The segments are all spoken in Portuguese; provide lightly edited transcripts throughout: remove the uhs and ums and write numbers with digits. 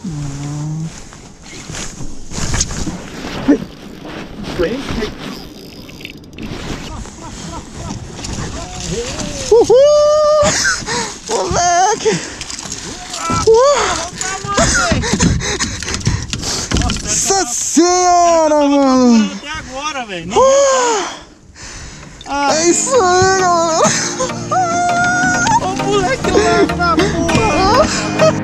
Uhul! Moleque! Nossa senhora, mano! Até agora, velho. É isso aí, galera! Ô moleque louco da porra!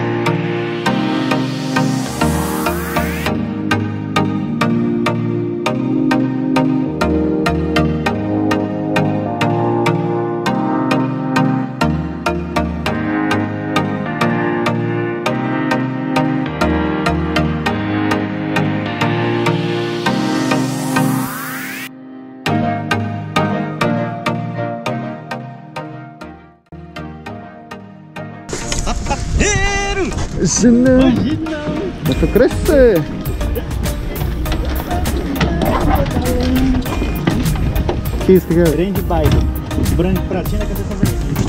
Esse não! Deixa eu crescer! Que isso que é? Trem de baile. Branco pratinho na cabeça vermelha.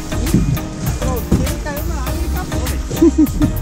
Ele caiu na água e acabou, velho.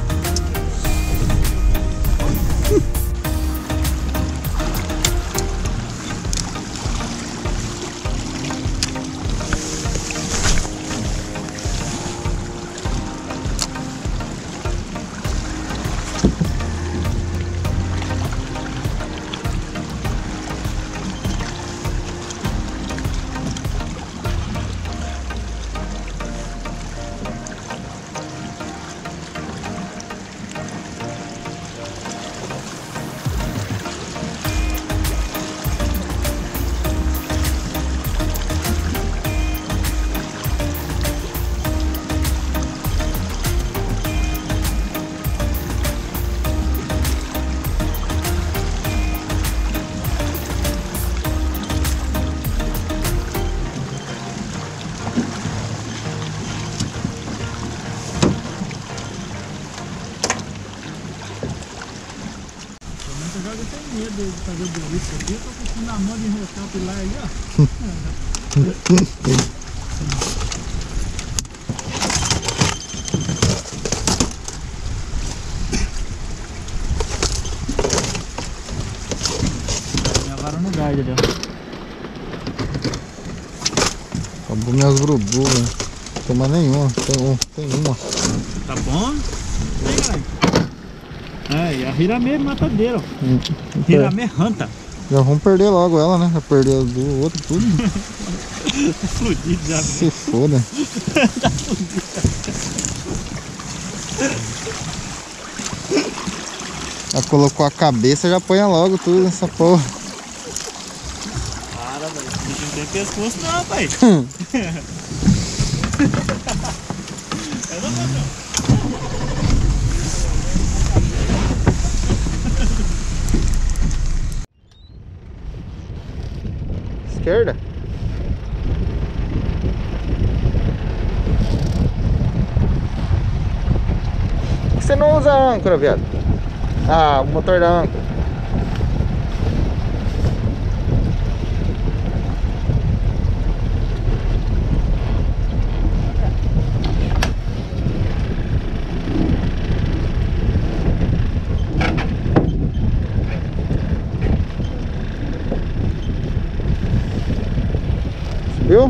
Eu tenho medo de fazer o boliche aqui, eu tô conseguindo a mão de enroscar o pilar aí, ó. Minha vara no guarda ali, ó. Acabou minhas grubu, né? Toma nenhuma, tem uma. Tá bom? Vem, galera. É, e a Hiramê matadeira, ó. Hiramê Hanta. Já vamos perder logo ela, né? Já perdeu do outro tudo. Tá fudido já. Se foda. Tá fudido. Já colocou a cabeça, já põe logo tudo nessa porra. Para, velho. Esse bicho não tem pescoço não, pai. Eu não vou não. Esquerda? Por que você não usa a âncora, viado? Ah, o motor da âncora. Viu?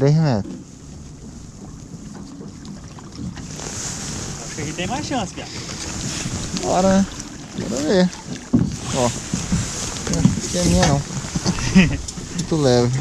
3 metros. Acho que a gente tem mais chance, Piá. Bora, né? Bora ver. Ó. Não é minha não. Muito leve.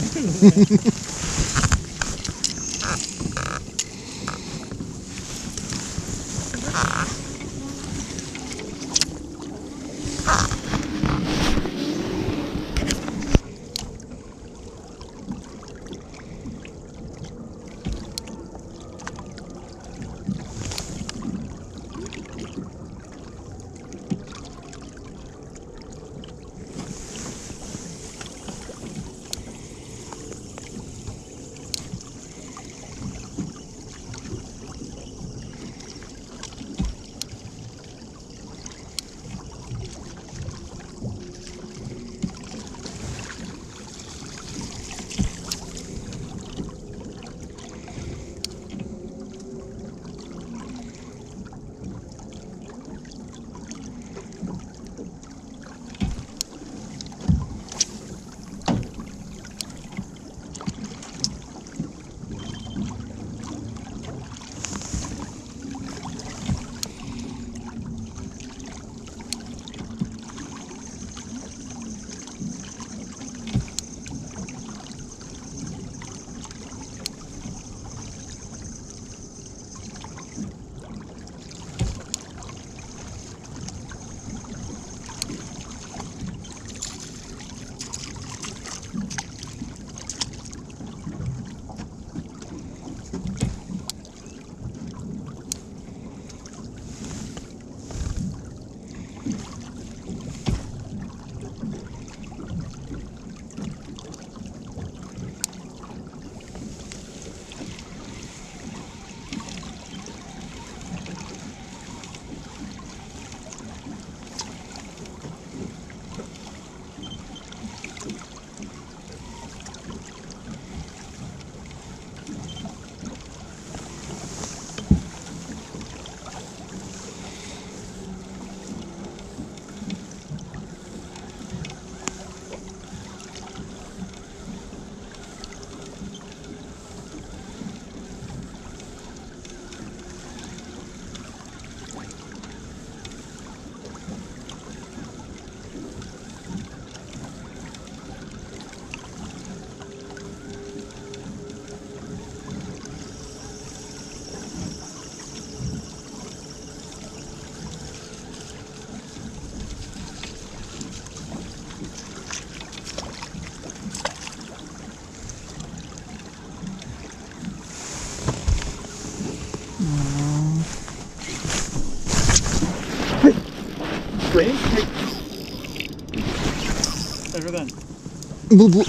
Tá jogando? Bubu.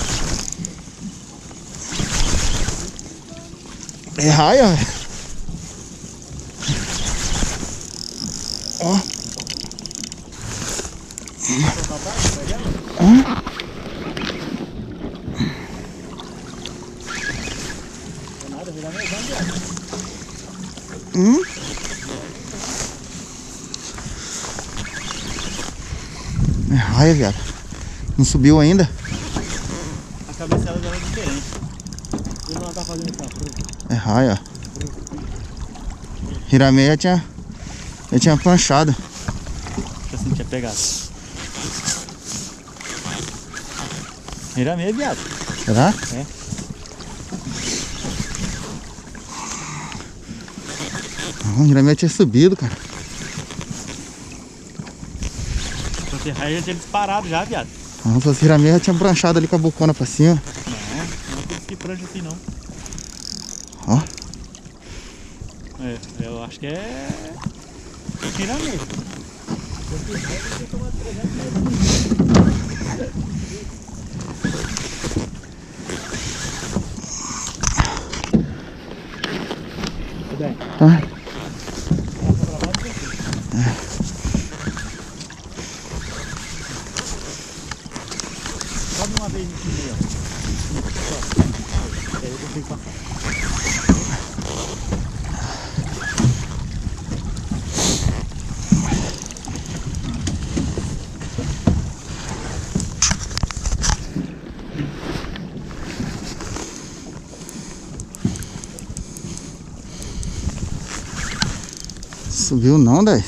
É raia, velho. Ó. É raia, viado. Não subiu ainda? A cabeça dela é diferente. Ele não tá fazendo isso. É raia. Hiramei já tinha planchado. Deixa eu sentir a pegada. Hiramei, viado. Será? É. Não, Hiramei tinha subido, cara. Se fosse raia, já tinha disparado já, viado. Não, se fosse Hiramei já tinha branchado ali com a bocona pra cima. Não tem que prancha assim não. Ó. É, eu acho que é Hiramei. Ah. Sobe uma vez nesse meio, ó. Aí eu consigo passar. Subiu não, 10.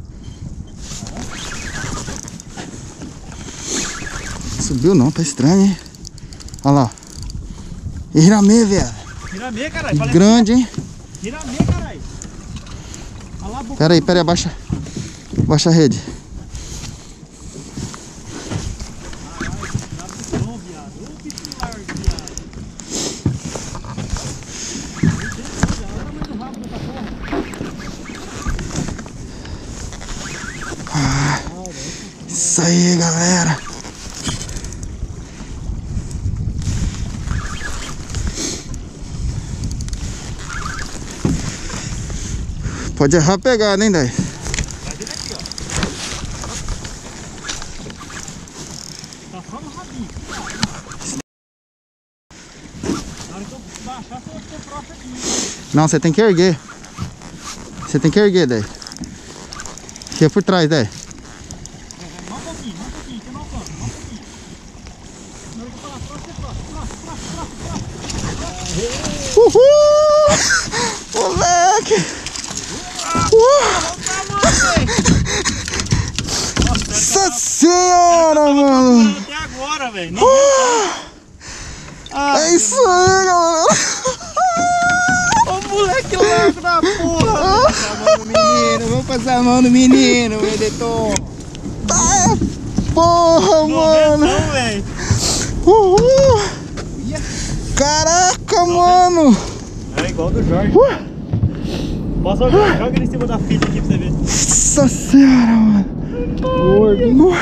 Subiu não, tá estranho, hein? Olha lá. Hiramê, velho. Hiramê, caralho. Grande, hein? Hiramê, caralho. Olha lá, Pera aí, abaixa. Baixa a rede. Não, viado. Ô, bicho largo, viado. Isso aí, galera. Pode errar a pegada, hein, Dai? Vai vir aqui, ó. Tá só no rabinho. Na hora que eu baixar, você vai ter próximo aqui. Não, você tem que erguer. Você tem que erguer, Dai. Aqui é por trás, Dai. Não um pouquinho, que eu não alcanço, não um pouquinho. Na hora que eu falar, próximo. Uhul! Moleque! Nossa senhora, mano! Até agora, velho. É isso aí, galera! Ô moleque louco da porra! Vamos passar a mão no menino, Vedeton! Tá, porra, mano! Velho! Uhul! Caraca, mano! É igual do Jorge. Posso joga ele em cima da fita aqui pra você ver. Nossa senhora, mano! Gordo!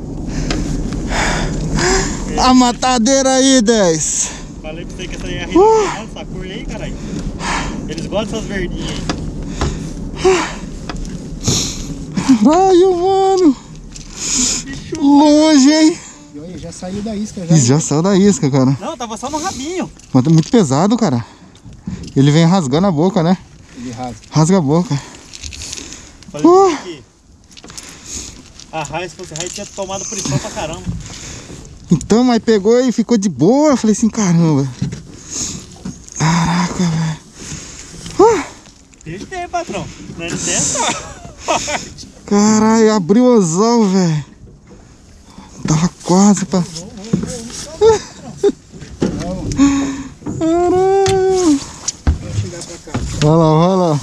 A matadeira aí, 10! Falei pra você que essa aí é a rede dessa cor aí, caralho. Eles gostam dessas verdinhas aí. Caralho, mano! Longe, hein? E olha, já saiu da isca Já saiu da isca, cara. Não, tava só no rabinho. Mas tá muito pesado, cara. Ele vem rasgando a boca, né? Ele rasga. Rasga a boca. Falei que a raiz, se fosse raiz, tinha tomado pressão pra caramba. Então, mas pegou e ficou de boa. Eu falei assim, caramba. Caraca, velho. Deixa ter, patrão. Não é dessa? Caralho, abriu o anzol, velho. Tava quase pra... Caralho. Vai chegar pra cá. Vai lá, vai lá.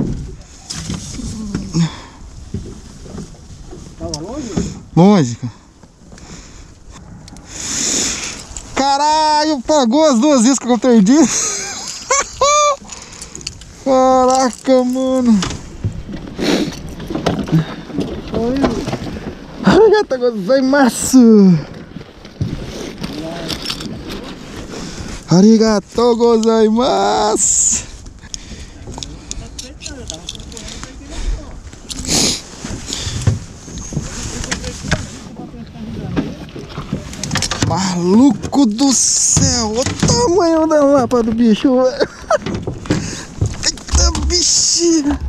Tava longe? Longe, cara. Caralho, pagou as duas iscas que eu perdi. Caraca, mano. Arigatou gozaimasu. Arigatou gozaimasu. Maluco do céu, olha o tamanho da mapa do bicho. Eita bichinha.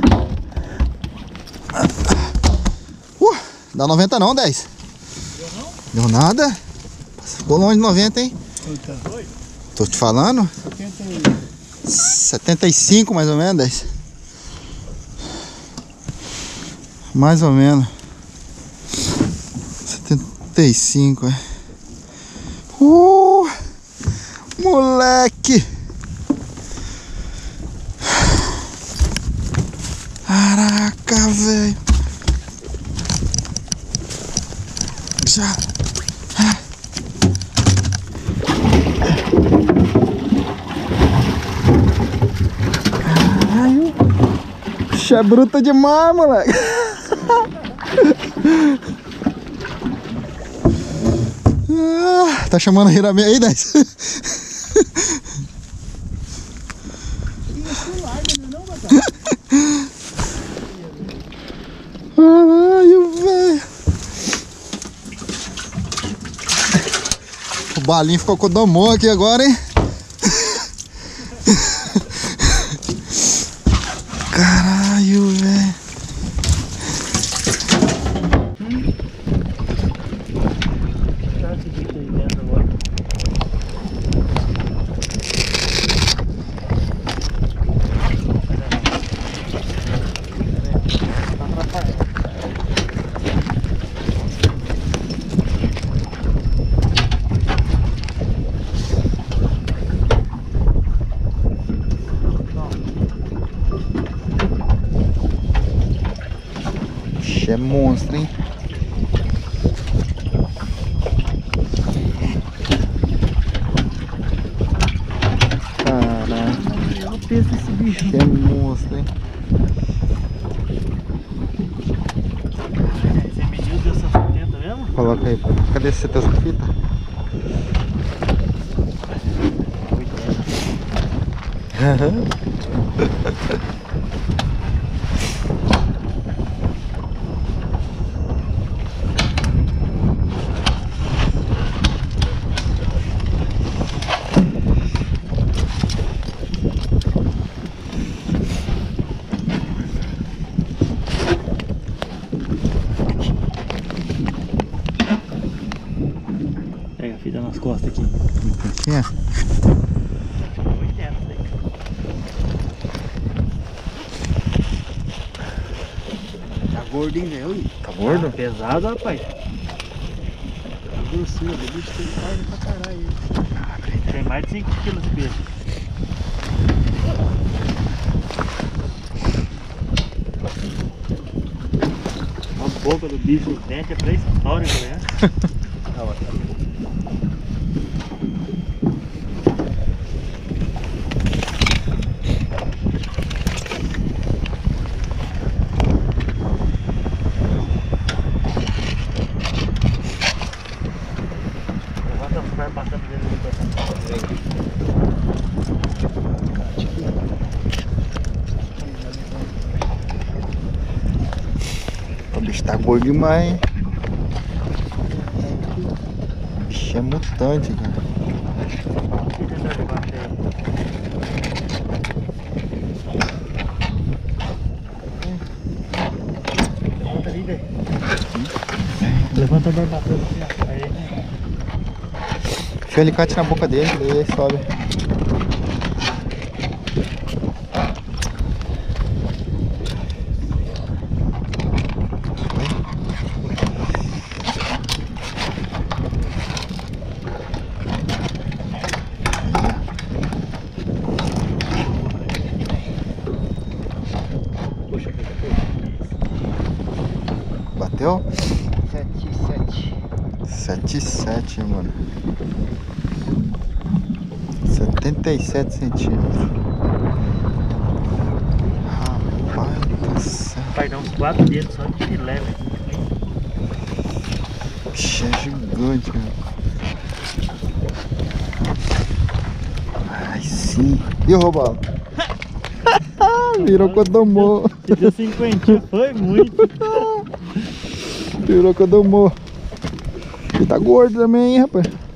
Dá 90 não, 10. Deu não? Deu nada. Ficou longe de 90, hein? Eita. Tô te falando. 75 mais ou menos, 10. Mais ou menos. 75, é. Moleque! Caraca, velho! Já! Caralho! Puxa, é bruta demais, moleque! Tá chamando a Hiramê aí, 10? Caralho, velho. O balinho ficou com o domão aqui agora, hein? Caralho, velho. Bicho é monstro, hein? Caralho. Eu penso esse bicho. Bicho é monstro, hein? Você mediu deu 170 mesmo? Coloca aí. Cadê esse teu fita? Pega a fita nas costas aqui. Aqui, ó. 80 daí. Tá gordo, hein, velho? Tá gordo? Pesado, rapaz. Tá grosseiro, o bicho tem carne pra caralho. Tem mais de 5 kg de peso. A boca do bicho, o dente é pré-histórico, né? Levanta as pernas passando dele ali pra O bicho tá gordo demais, hein? O bicho é mutante, cara. Levanta ali, velho. Levanta a barbatana assim, ó. Aí. Enfia o alicate na boca dele, daí ele sobe. Bateu? 7,7, mano. 77 centímetros. Rapaz do céu. Vai dar uns 4 dedos só de filé, velho. Bicho é gigante, mano. Ai, sim. E o robalo? Virou Kodomo. Se deu 50, foi muito. Virou Kodomo. E tá gordo também, hein, rapaz.